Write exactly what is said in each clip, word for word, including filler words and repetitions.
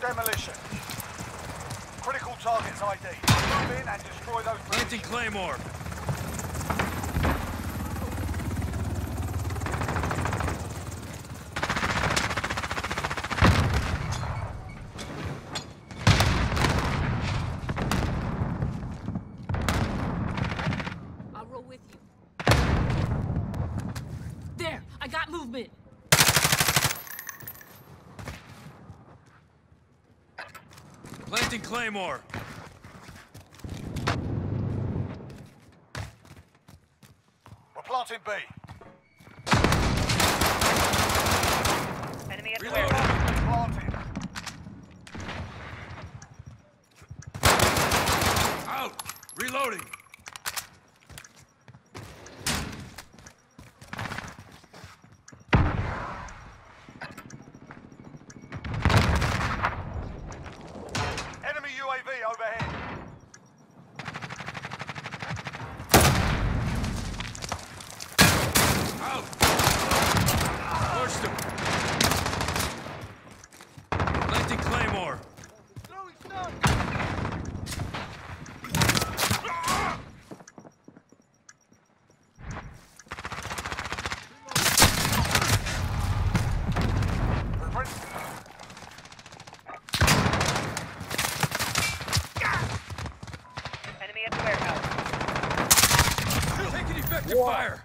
Demolition. Critical targets I D. Move in and destroy those. Planting Claymore. I'll roll with you. There! I got movement! Planting Claymore. We're planting B. Enemy at the Reload. warehouse. Planted. Out! Reloading! Enemy U A V overhead. Out! Pushed him! Planting Claymore. Enemy at the warehouse. Taking effective fire!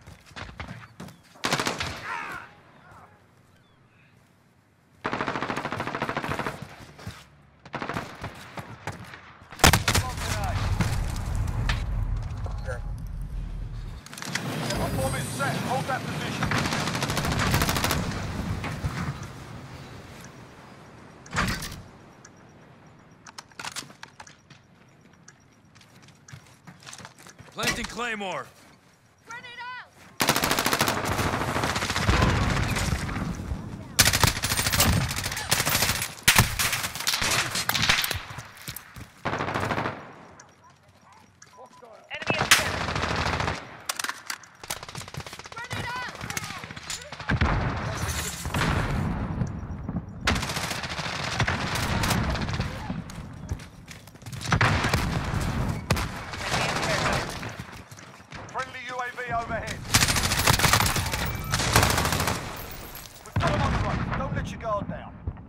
Bomb is set. Hold that position. Planting Claymore. Run it out! Enemy at the center. Run it out! Enemy at the warehouse. Friendly U A V overhead. We've got them on the run. Don't let your guard down.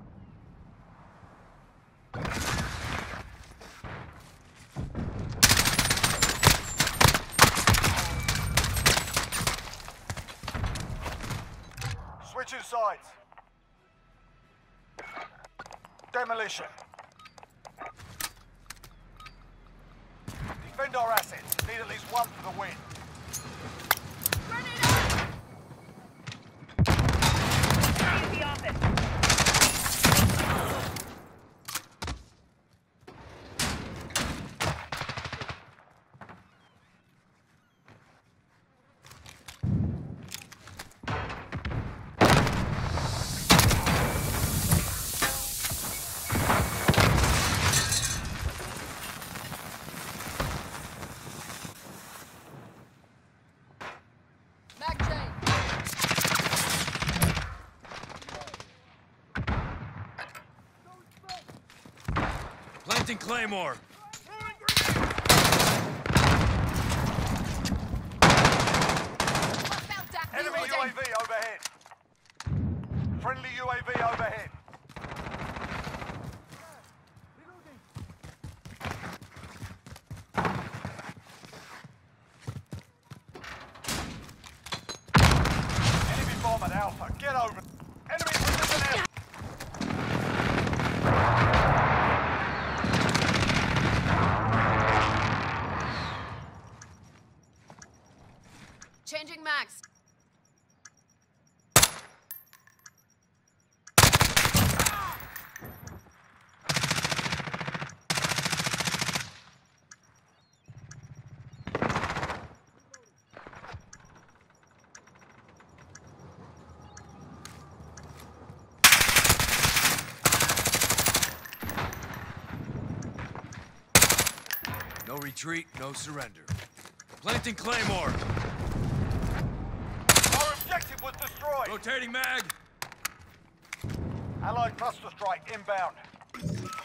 Switching sides. Demolition. Defend our assets. Need at least one for the win. Run it out! Enemy at the office. Mag chain! Planting Claymore. What about that Enemy U A reloading? V overhead. Friendly U A V overhead. Enemy bomb at Alpha. Get over. Enemy position F. Changing mags. No retreat, no surrender. Planting Claymore. Our objective was destroyed. Rotating mag. Allied cluster strike inbound.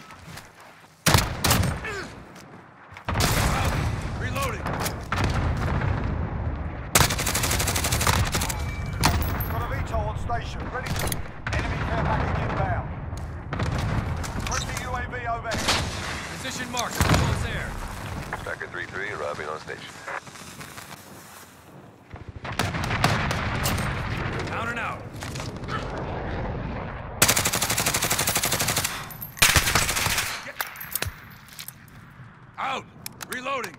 Reloading. Got a V TOL on station. Ready to... Enemy care package inbound. Friendly U A V overhead. Position marked. Close air. Tracker three three arriving on station. Down and out. Out. Reloading.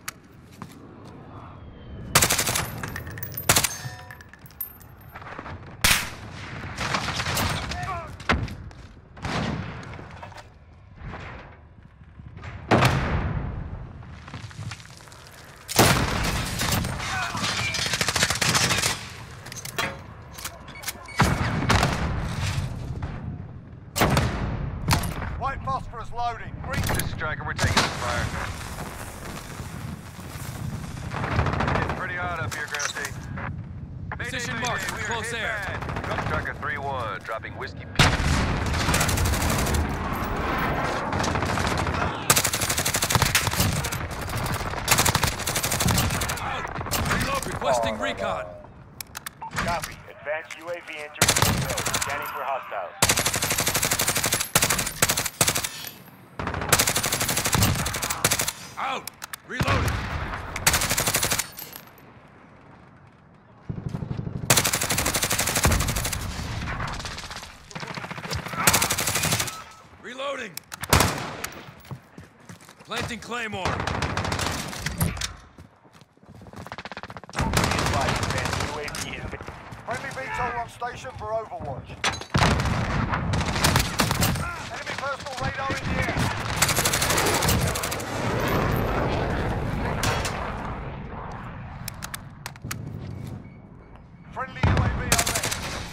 White phosphorus loading. Green. This is Striker, we're taking this fire. It's pretty hot up here, Ground T. Position Mayday, marked. mayday, we are Close hit air. bad. Striker three one, dropping Whiskey P. Out. Reload. Requesting recon. Copy. Advanced U A V entering the zone. Scanning for hostiles. Out. Reloading. Reloading. Planting Claymore. Advised, advanced U A V has been... Friendly V TOL on station for Overwatch. Enemy personal radar in the air. Friendly U A V overhead.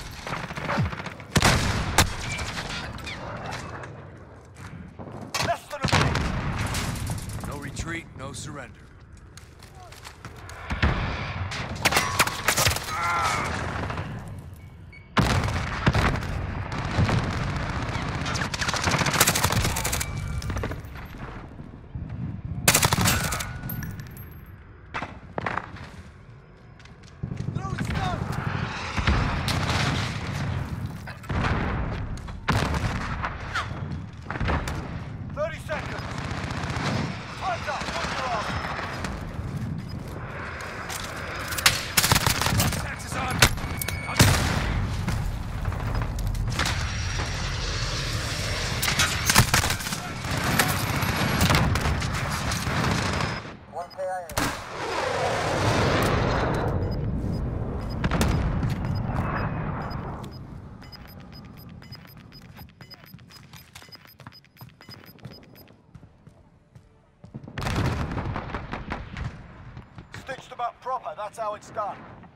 Less than a minute. No retreat, no surrender. thirty seconds. Time's up. Put your arm. Taxes on. one K I A. Stitched them up proper, that's how it's done.